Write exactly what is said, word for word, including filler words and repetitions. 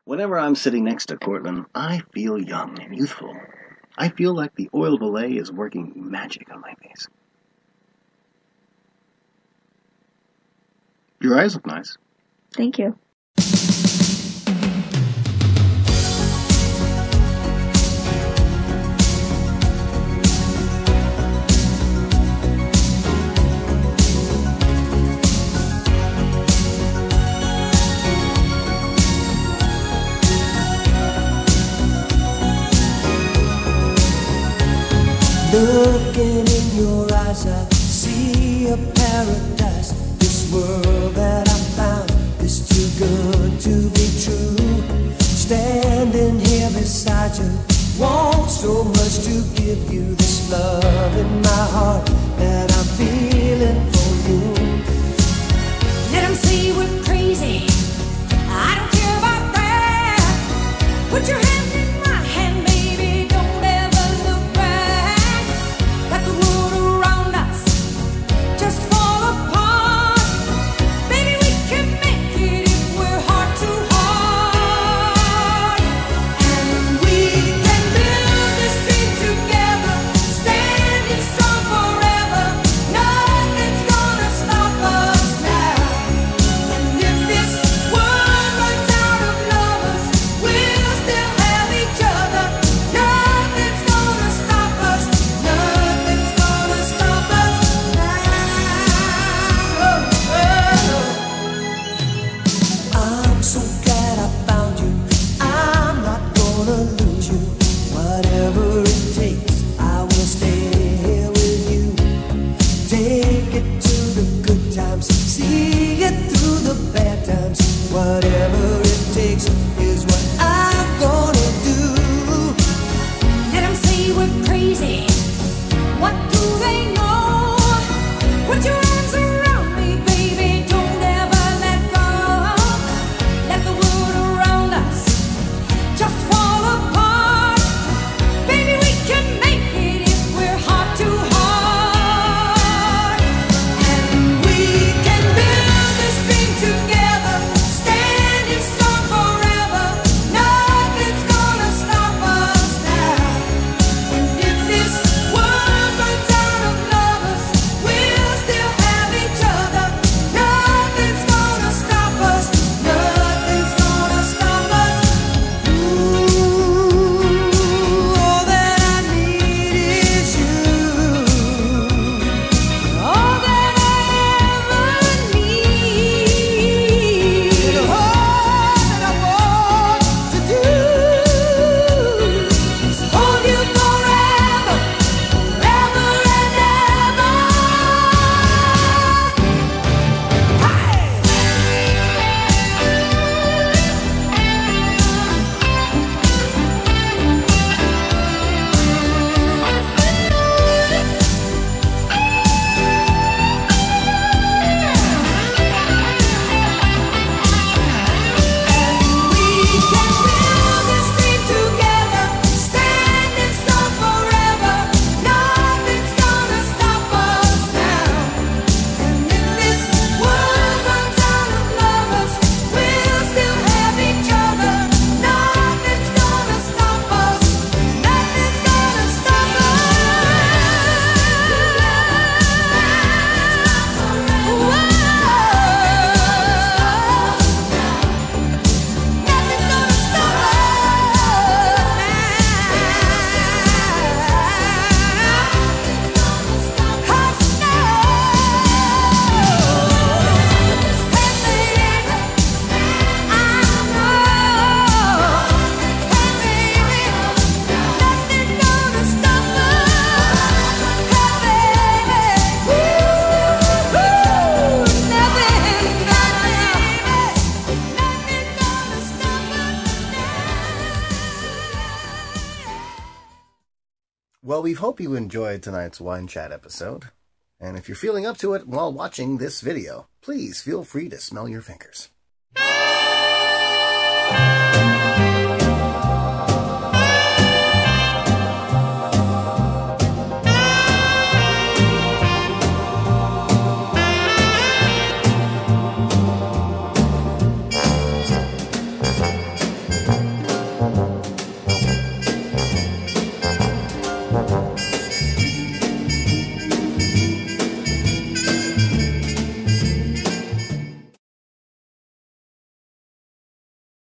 Whenever I'm sitting next to Kortlynd, I feel young and youthful. I feel like the oil ballet is working magic on my face. Your eyes look nice. Thank you. Looking in your eyes, I see a paradise. This world that I found is too good to be true. Standing here beside you, want so much to give you this love in my heart that I'm feeling for you. Let them say we're crazy, I don't care about that. Put your hand in my hand, baby, don't ever look back. Let the world around us just fall apart. Baby, we can make it if we're heart to heart. And we can build this dream together, standing strong forever. Nothing's gonna stop us now. And if this world runs out of lovers, we'll still have each other. Nothing's gonna stop us. Nothing's gonna stop us now. I'm so glad I found you. I'm not gonna lose you. Whatever it takes, I will stay here with you. Take it to the good times, see it through the bad times. Whatever it takes is what I'm gonna do. Let them say we're crazy. What do they know? Put your arms around me, baby. Don't ever let go. Let the world around us just fall apart. Baby, we can make it if we're heart to heart. And we can build this dream together, standing strong forever. Nothing's gonna stop us now. And if this world runs out of lovers, we'll still have each other. Nothing's gonna stop us. Nothing's gonna stop us. Ooh, all that I need is you. All that I ever need. And all that I want to do is hold you forever, forever and ever. We can build this dream together, standing strong forever. Nothing's gonna stop us now. And if this world runs out of lovers, we'll still have each other. Nothing's gonna stop us. Nothing's gonna stop Well, we hope you enjoyed tonight's Wine Chat episode. And if you're feeling up to it while watching this video, please feel free to smell your fingers. Thank